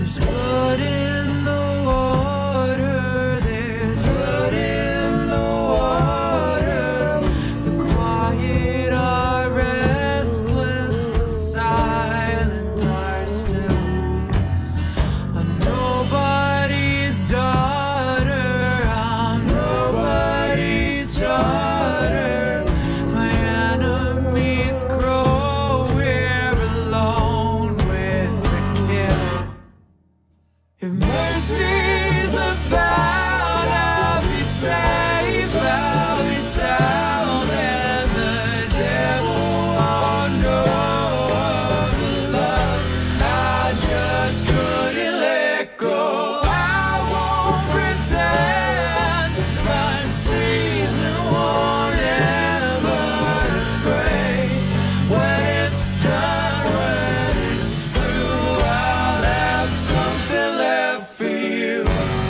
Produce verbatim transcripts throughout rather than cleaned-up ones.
There's blood in the water, there's blood in the water. The quiet are restless, the silent are still. I'm nobody's daughter, I'm nobody's daughter. My enemies grow, we're alone with the kill. If mercy's about, I'll be safe, I'll be sound, and the devil won't know of the love I just couldn't let go. I won't pretend my season won't ever break. When it's done, when it's through, I'll have something left for you.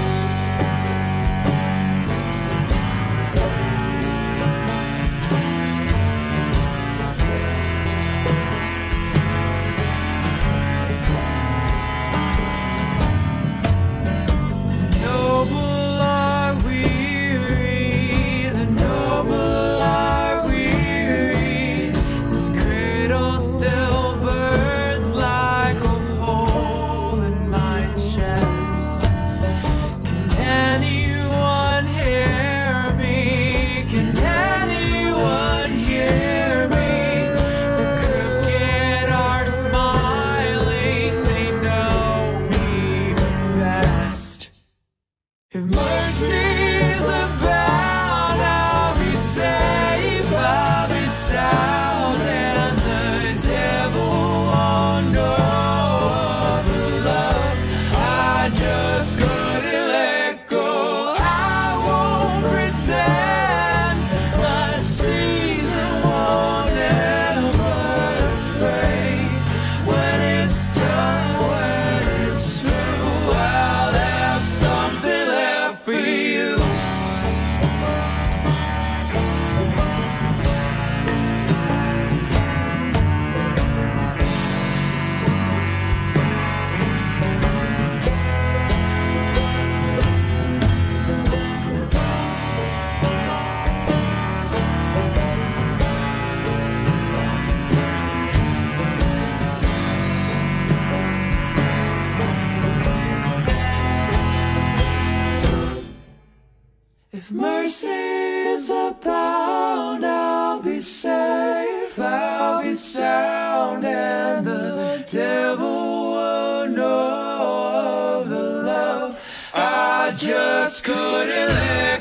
Noble are weary, the noble are weary. This cradle still burns like a hole in my chest. Can anyone hear me? Can anyone hear me? The crooked are smiling, they know me the best. If mercy's about, I'll be safe, I'll be sound, and the devil won't know of the love I just couldn't let go. I won't pretend my season won't ever break. When it's done, when it's through, I'll have something left for you. If mercy is abound, I'll be safe, I'll be sound, and the devil won't know of the love I just couldn't let